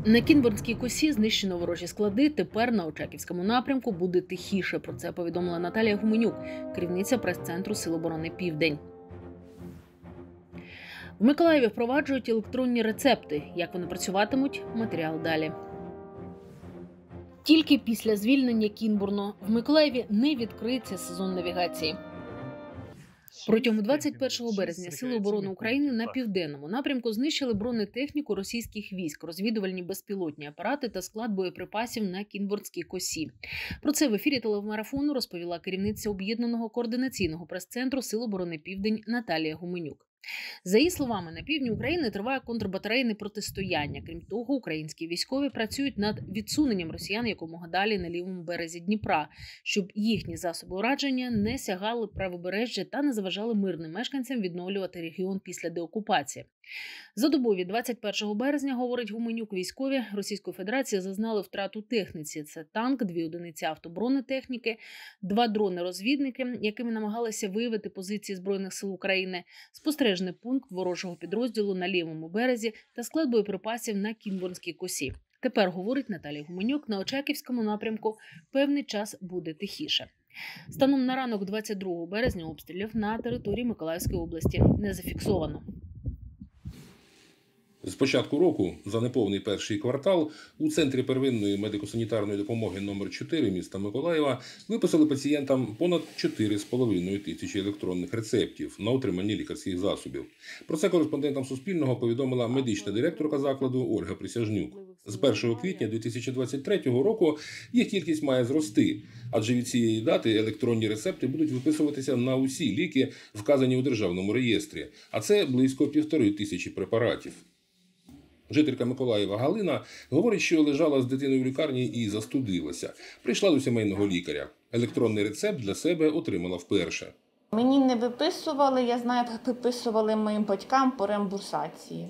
На Кінбурнській косі знищено ворожі склади. Тепер на Очаківському напрямку буде тихіше. Про це повідомила Наталія Гуменюк, керівниця прес-центру Сил оборони «Південь». В Миколаєві впроваджують електронні рецепти. Як вони працюватимуть – матеріал далі. Тільки після звільнення Кінбурну в Миколаєві не відкриється сезон навігації. Протягом 21 березня Сили оборони України на південному напрямку знищили бронетехніку російських військ, розвідувальні безпілотні апарати та склад боєприпасів на Кінбурнській косі. Про це в ефірі телемарафону розповіла керівниця Об'єднаного координаційного прес-центру Сил оборони «Південь» Наталія Гуменюк. За її словами, на півдні України триває контрбатарейне протистояння. Крім того, українські військові працюють над відсуненням росіян якомога далі на лівому березі Дніпра, щоб їхні засоби ураження не сягали правобережжя та не заважали мирним мешканцям відновлювати регіон після деокупації. За добу від 21 березня, говорить Гуменюк, військові Російської Федерації зазнали втрату техніці. Це танк, 2 одиниці автобронетехніки, 2 дрони-розвідники, якими намагалися виявити позиції Збройних сил України, спостережний пункт ворожого підрозділу на лівому березі та склад боєприпасів на Кінбурнській косі. Тепер, говорить Наталія Гуменюк, на Очаківському напрямку певний час буде тихіше. Станом на ранок 22 березня обстрілів на території Миколаївської області не зафіксовано. З початку року, за неповний перший квартал, у Центрі первинної медико-санітарної допомоги номер 4 міста Миколаєва виписали пацієнтам понад 4,5 тисячі електронних рецептів на отримання лікарських засобів. Про це кореспондентам Суспільного повідомила медична директорка закладу Ольга Присяжнюк. З 1 квітня 2023 року їх кількість має зрости, адже від цієї дати електронні рецепти будуть виписуватися на усі ліки, вказані у Державному реєстрі, а це близько 1,5 тисячі препаратів. Жителька Миколаєва Галина говорить, що лежала з дитиною в лікарні і застудилася. Прийшла до сімейного лікаря. Електронний рецепт для себе отримала вперше. Мені не виписували, я знаю, виписували моїм батькам по реімбурсації.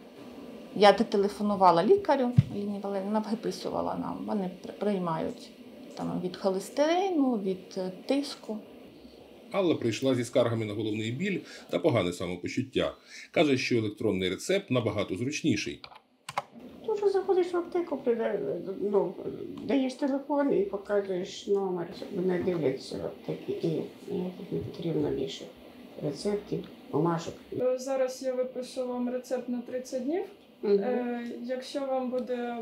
Я телефонувала лікарю, Аліні Валеріївні, виписувала нам. Вони приймають там, від холестерину, від тиску. Алла прийшла зі скаргами на головний біль та погане самопочуття. Каже, що електронний рецепт набагато зручніший. Дуже заходиш в аптеку, даєш телефон і показуєш номер, вони дивляться в аптекі і не потрібно більше рецептів, бумажок. Зараз я випишу вам рецепт на 30 днів. Якщо вам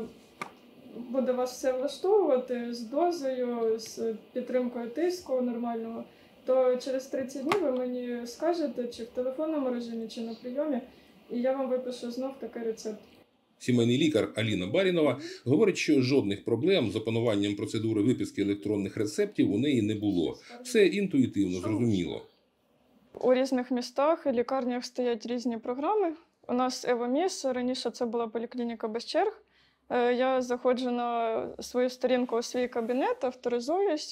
буде вас все влаштовувати з дозою, з підтримкою тиску нормального, то через 30 днів ви мені скажете, чи в телефонному режимі, чи на прийомі, і я вам випишу знов такий рецепт. Сімейний лікар Аліна Барінова говорить, що жодних проблем з опануванням процедури виписки електронних рецептів у неї не було. Все інтуїтивно зрозуміло. У різних містах і лікарнях стоять різні програми. У нас Евоміс, раніше це була поліклініка без черг. Я заходжу на свою сторінку у свій кабінет, авторизуюсь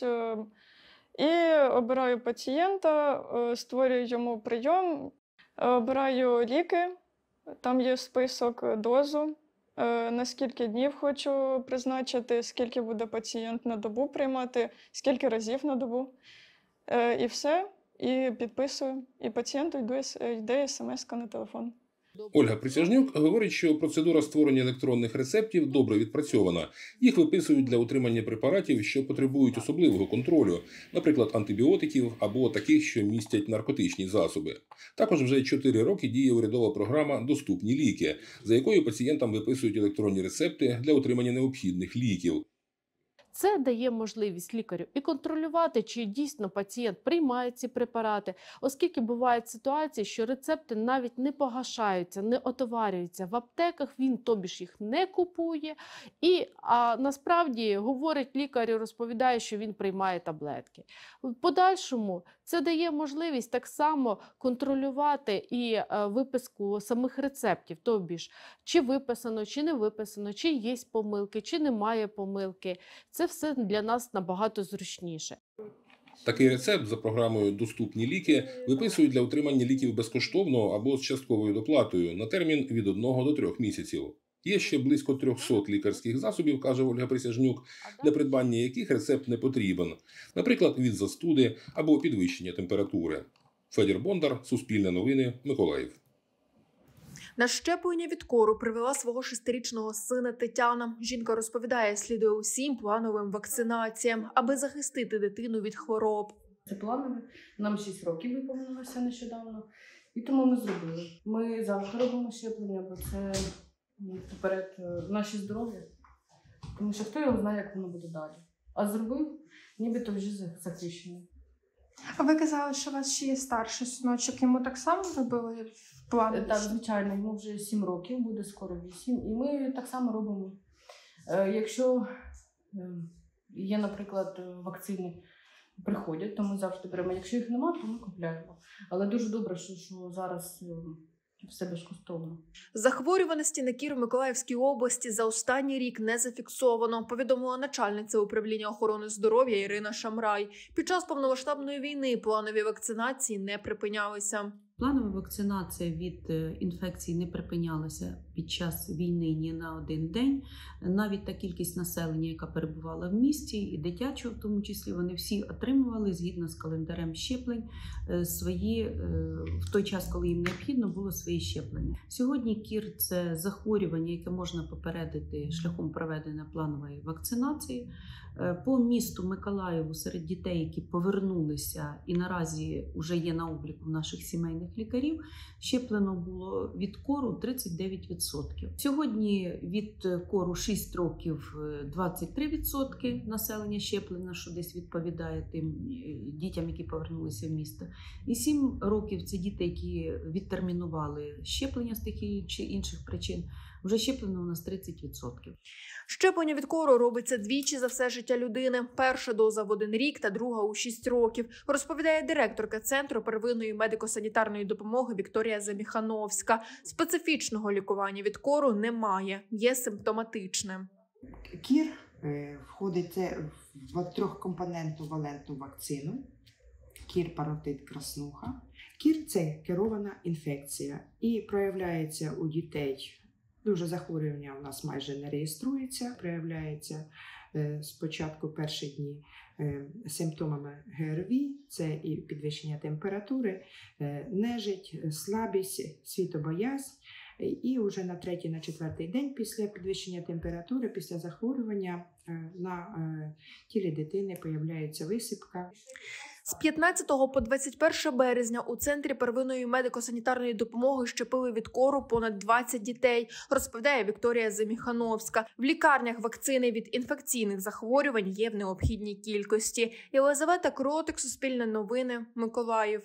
і обираю пацієнта, створюю йому прийом, обираю ліки, там є список, дозу, на скільки днів хочу призначити, скільки буде пацієнт на добу приймати, скільки разів на добу. І все, і підписую, і пацієнту йде смс-ка на телефон. Ольга Присяжнюк говорить, що процедура створення електронних рецептів добре відпрацьована. Їх виписують для отримання препаратів, що потребують особливого контролю, наприклад, антибіотиків або таких, що містять наркотичні засоби. Також вже 4 роки діє урядова програма «Доступні ліки», за якою пацієнтам виписують електронні рецепти для отримання необхідних ліків. Це дає можливість лікарю і контролювати, чи дійсно пацієнт приймає ці препарати, оскільки бувають ситуації, що рецепти навіть не погашаються, не отоварюються в аптеках, він тобі ж їх не купує, а насправді говорить лікар і розповідає, що він приймає таблетки. В подальшому це дає можливість так само контролювати і виписку самих рецептів, тобі ж чи виписано, чи не виписано, чи є помилки, чи немає помилки. Це все для нас набагато зручніше. Такий рецепт за програмою «Доступні ліки» виписують для отримання ліків безкоштовно або з частковою доплатою на термін від 1 до 3 місяців. Є ще близько 300 лікарських засобів, каже Ольга Присяжнюк, для придбання яких рецепт не потрібен. Наприклад, від застуди або підвищення температури. Федір Бондар, Суспільне новини, Миколаїв. На щеплення від кору привела свого 6-річного сина Тетяна. Жінка розповідає, слідує усім плановим вакцинаціям, аби захистити дитину від хвороб. Це планове. Нам 6 років виповнилося нещодавно. І тому ми зробили. Ми завжди робимо щеплення, бо це вперед наше здоров'я. Тому що хто його знає, як воно буде далі. А зробив, нібито вже захищений. А ви казали, що у вас ще є старший синочок, йому так само робили в плані? Так, звичайно, йому вже 7 років, буде скоро 8. І ми так само робимо. Якщо є, наприклад, вакцини, приходять, то ми завжди беремо. Якщо їх немає, то ми купляємо. Але дуже добре, що зараз все безкоштовно. Захворюваності на кір в Миколаївській області за останній рік не зафіксовано, повідомила начальниця управління охорони здоров'я Ірина Шамрай. Під час повномасштабної війни планові вакцинації не припинялися. Планова вакцинація від інфекції не припинялася під час війни ні на один день. Навіть та кількість населення, яка перебувала в місті, і дитячого в тому числі, вони всі отримували згідно з календарем щеплень свої, в той час, коли їм необхідно було свої щеплення. Сьогодні кір – це захворювання, яке можна попередити шляхом проведення планової вакцинації. По місту Миколаєву серед дітей, які повернулися і наразі вже є на обліку наших сімейних лікарів, щеплено було від кору 39%. Сьогодні від кору 6 років 23% населення щеплено, що десь відповідає тим дітям, які повернулися в місто. І 7 років – це діти, які відтермінували щеплення з тих чи інших причин. Вже щеплено у нас 30%. Щеплення від кору робиться двічі за все життя людини. Перша доза в 1 рік та друга у 6 років, розповідає директорка Центру первинної медико-санітарної допомоги Вікторія Заміхановська. Специфічного лікування від кору немає, є симптоматичним. Кір входить в 3-компонентну валентну вакцину. Кір, паротит, краснуха. Кір – це керована інфекція і проявляється у дітей. Дуже захворювання у нас майже не реєструється, проявляється спочатку перші дні симптомами ГРВІ, це і підвищення температури, нежить, слабість, світобоязнь. І вже на 3-й, на 4-й день після підвищення температури, після захворювання на тілі дитини появляється висипка. З 15 по 21 березня у Центрі первинної медико-санітарної допомоги щепили від кору понад 20 дітей, розповідає Вікторія Заміхановська. В лікарнях вакцини від інфекційних захворювань є в необхідній кількості. Єлизавета Кротик, Суспільне новини, Миколаїв.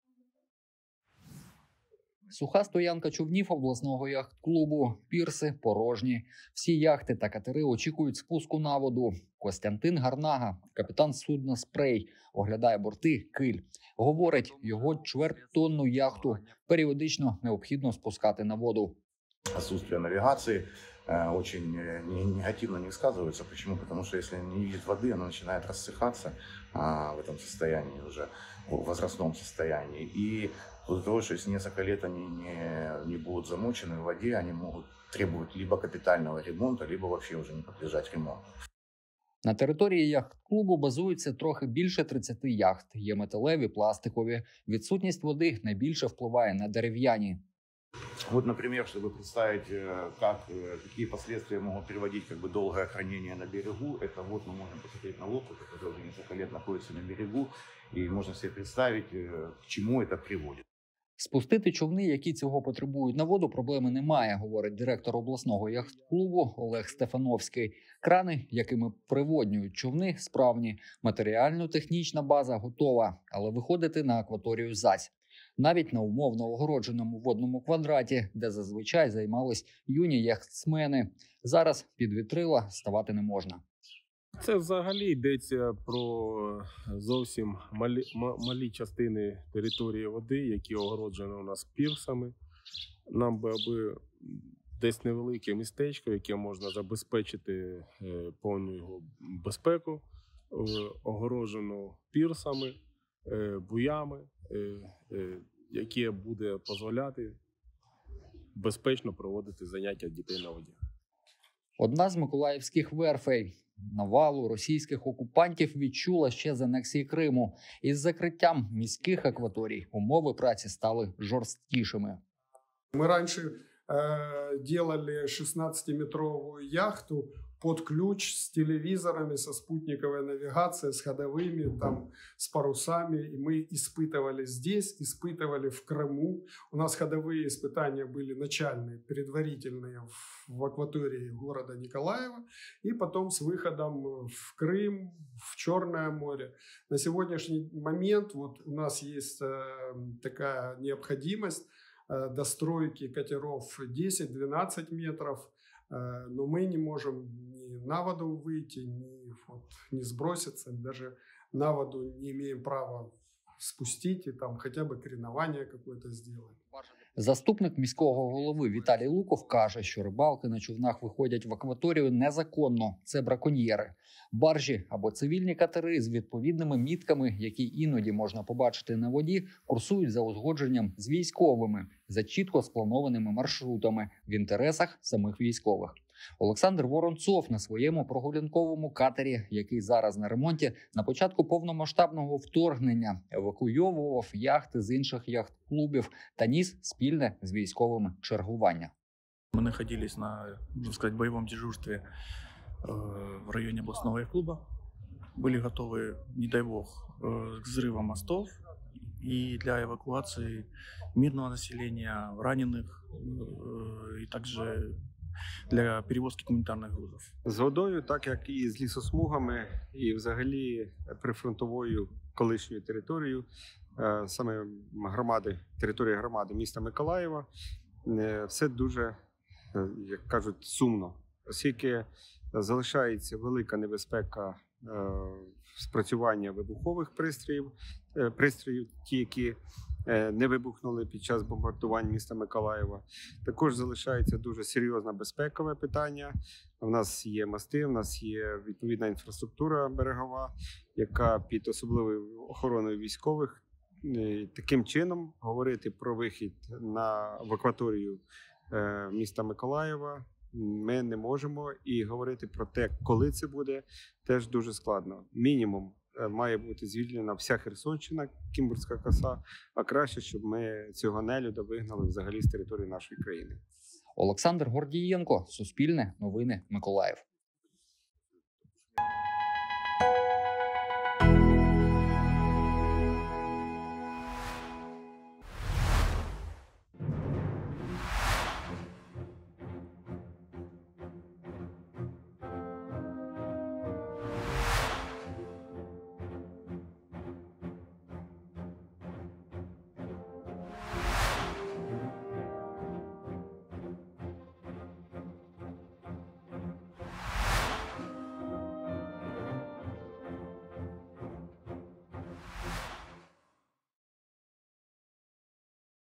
Суха стоянка човнів обласного яхт-клубу. Пірси порожні. Всі яхти та катери очікують спуску на воду. Костянтин Гарнага, капітан судна «Спрей», оглядає борти «Киль». Говорить, його чвертьтонну яхту періодично необхідно спускати на воду. Отсутствие навигации очень негативно не сказывается. Почему? Потому что если не видит воды, она начинает рассыхаться в этом состоянии уже, в возрастном состоянии. И из-за того, что если несколько лет они не будут замочены в воде, они могут требовать либо капитального ремонта, либо вообще уже не подлежать ремонту. На території яхт-клубу базується трохи більше 30 яхт. Є металеві, пластикові. Відсутність води найбільше впливає на дерев'яні. Вот, например, чтобы представить, какие последствия могут приводить долгое хранение на берегу, это вот мы можем посмотреть на лодку, которая уже несколько лет находится на берегу, и можно себе представить, к чему это приводит. Спустити човни, які цього потребують, на воду проблеми немає, говорить директор обласного яхт-клубу Олег Стефановський. Крани, якими приводнюють човни, справні. Матеріально-технічна база готова, але виходити на акваторію зась. Навіть на умовно огородженому водному квадраті, де зазвичай займались юні яхтсмени. Зараз під вітрила ставати не можна. Це взагалі йдеться про зовсім малі частини території води, які огороджені у нас пірсами. Нам би аби десь невелике містечко, яке можна забезпечити повну його безпеку, огороджено пірсами, буями, яке буде дозволяти безпечно проводити заняття дітей на воді. Одна з миколаївських верфей. Навалу російських окупантів відчула ще з анексії Криму. Із закриттям міських акваторій умови праці стали жорсткішими. Мы раньше делали 16-метровую яхту под ключ с телевизорами, со спутниковой навигацией, с ходовыми, там, с парусами. И мы испытывали здесь, испытывали в Крыму. У нас ходовые испытания были начальные, предварительные в акватории города Николаева. И потом с выходом в Крым, в Черное море. На сегодняшний момент вот у нас есть такая необходимость достройки катеров 10-12 метров. Но мы не можем ни на воду выйти, ни сброситься, даже на воду не имеем права спустить и там хотя бы кренование какое-то сделать. Заступник міського голови Віталій Луков каже, що рибалки на човнах виходять в акваторію незаконно. Це браконьєри. Баржі або цивільні катери з відповідними мітками, які іноді можна побачити на воді, курсують за узгодженням з військовими, за чітко спланованими маршрутами в інтересах самих військових. Олександр Воронцов на своєму прогулянковому катері, який зараз на ремонті, на початку повномасштабного вторгнення евакуйовував яхти з інших яхт-клубів та ніс спільне з військовими чергування. Мы находились на, можно сказать, боевом дежурстве в районе областного яхт-клуба. Были готовы, не дай бог, к взрывам мостов и для эвакуации мирного населения, раненых и также для перевозки гуманітарних грузів. З водою, так як і з лісосмугами, і взагалі прифронтовою колишньою територією, саме територія громади міста Миколаєва, все дуже, як кажуть, сумно, оскільки залишається велика небезпека спрацювання вибухових пристроїв, ті, які не вибухнули під час бомбардувань міста Миколаєва. Також залишається дуже серйозне безпекове питання. У нас є мости, у нас є відповідна інфраструктура берегова, яка під особливою охороною військових. Таким чином говорити про вихід в акваторію міста Миколаєва ми не можемо. І говорити про те, коли це буде, теж дуже складно. Мінімум має бути звільнена вся Херсонщина, Кімбурська коса, а краще, щоб ми цього нелюда вигнали взагалі з території нашої країни. Олександр Гордієнко, Суспільне, Новини, Миколаїв.